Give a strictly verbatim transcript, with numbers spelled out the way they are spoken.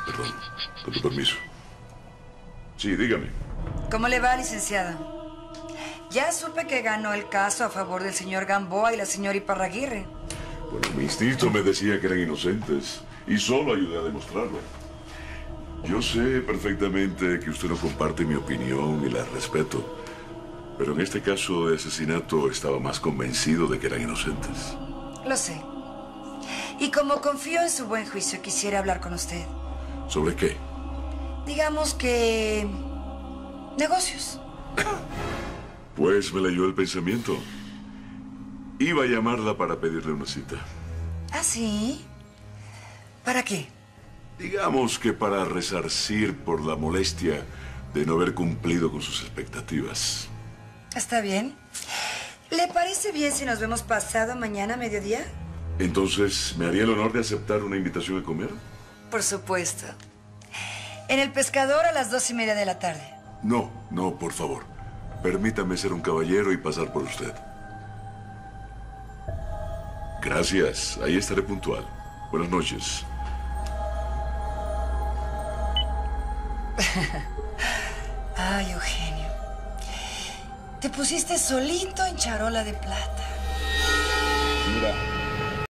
Perdón, con tu permiso. Sí, dígame. ¿Cómo le va, licenciado? Ya supe que ganó el caso a favor del señor Gamboa y la señora Iparraguirre. Bueno, mi instinto me decía que eran inocentes y solo ayudé a demostrarlo. Yo sé perfectamente que usted no comparte mi opinión y la respeto, pero en este caso de asesinato estaba más convencido de que eran inocentes. Lo sé. Y como confío en su buen juicio, quisiera hablar con usted. ¿Sobre qué? Digamos que... negocios. Pues me leyó el pensamiento. Iba a llamarla para pedirle una cita. ¿Ah, sí? ¿Para qué? Digamos que para resarcir por la molestia de no haber cumplido con sus expectativas. Está bien. ¿Le parece bien si nos vemos pasado mañana a mediodía? Entonces, ¿me haría el honor de aceptar una invitación a comer? Por supuesto. En el Pescador a las dos y media de la tarde. No, no, por favor. Permítame ser un caballero y pasar por usted. Gracias. Ahí estaré puntual. Buenas noches. Ay, Eugenio. Te pusiste solito en charola de plata. Mira.